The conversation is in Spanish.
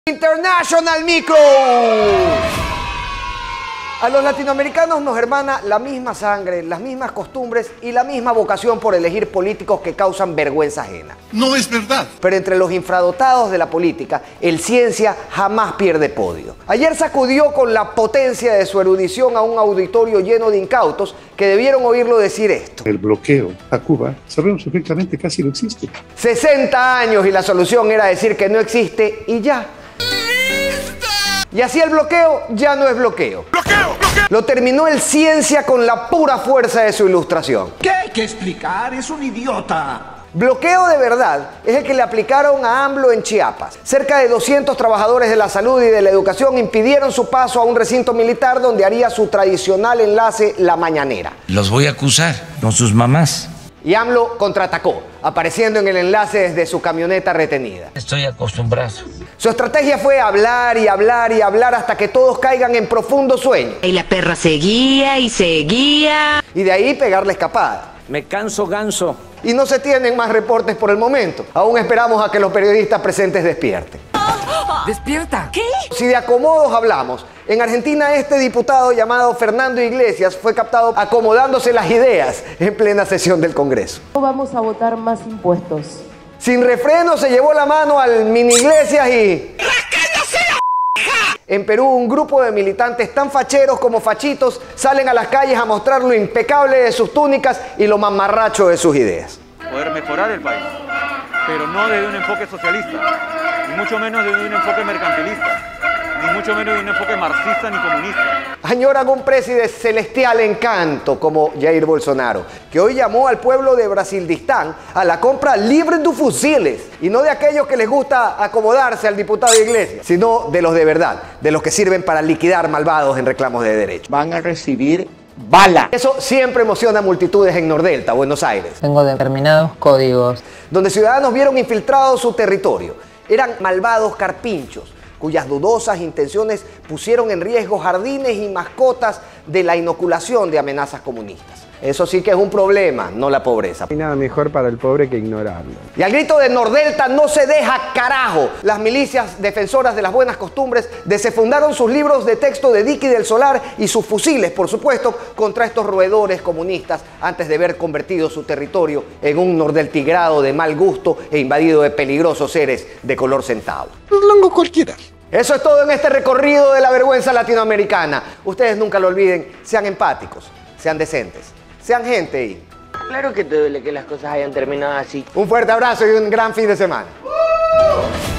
International Micro. A los latinoamericanos nos hermana la misma sangre, las mismas costumbres y la misma vocación por elegir políticos que causan vergüenza ajena. No es verdad. Pero entre los infradotados de la política, el ciencia jamás pierde podio. Ayer sacudió con la potencia de su erudición a un auditorio lleno de incautos que debieron oírlo decir esto. El bloqueo a Cuba, sabemos perfectamente, casi no existe. 60 años y la solución era decir que no existe y ya. Y así el bloqueo ya no es bloqueo. ¡Bloqueo! Lo terminó el ciencia con la pura fuerza de su ilustración. ¿Qué hay que explicar? Es un idiota. Bloqueo de verdad es el que le aplicaron a AMLO en Chiapas. Cerca de 200 trabajadores de la salud y de la educación impidieron su paso a un recinto militar donde haría su tradicional enlace La Mañanera. Los voy a acusar con sus mamás. Y AMLO contraatacó, apareciendo en el enlace desde su camioneta retenida. Estoy acostumbrado. Su estrategia fue hablar y hablar y hablar hasta que todos caigan en profundo sueño. Y la perra seguía y seguía. Y de ahí pegar la escapada. Me canso ganso. Y no se tienen más reportes por el momento. Aún esperamos a que los periodistas presentes despierten. ¡Despierta! ¿Qué? Si de acomodos hablamos, en Argentina este diputado llamado Fernando Iglesias fue captado acomodándose las ideas en plena sesión del Congreso. Vamos a votar más impuestos. Sin refreno se llevó la mano al mini Iglesias y... En Perú, un grupo de militantes tan facheros como fachitos salen a las calles a mostrar lo impecable de sus túnicas y lo mamarracho de sus ideas. Poder mejorar el país, pero no desde un enfoque socialista, ni mucho menos desde un enfoque mercantilista, ni mucho menos de un enfoque marxista ni comunista. Añoran un presidente de celestial encanto como Jair Bolsonaro, que hoy llamó al pueblo de Brasildistán a la compra libre de fusiles, y no de aquellos que les gusta acomodarse al diputado Iglesias, sino de los de verdad, de los que sirven para liquidar malvados en reclamos de derechos. Van a recibir bala. Eso siempre emociona a multitudes en Nordelta, Buenos Aires. Tengo determinados códigos. Donde ciudadanos vieron infiltrado su territorio. Eran malvados carpinchos, cuyas dudosas intenciones pusieron en riesgo jardines y mascotas de la inoculación de amenazas comunistas. Eso sí que es un problema, no la pobreza. No hay nada mejor para el pobre que ignorarlo. Y al grito de Nordelta no se deja carajo. Las milicias defensoras de las buenas costumbres desenfundaron sus libros de texto de Dicky del Solar y sus fusiles, por supuesto, contra estos roedores comunistas antes de ver convertido su territorio en un nordeltigrado de mal gusto e invadido de peligrosos seres de color centavo. Longo cualquiera. Eso es todo en este recorrido de la vergüenza latinoamericana. Ustedes nunca lo olviden, sean empáticos, sean decentes, sean gente y... Claro que te duele que las cosas hayan terminado así. Un fuerte abrazo y un gran fin de semana.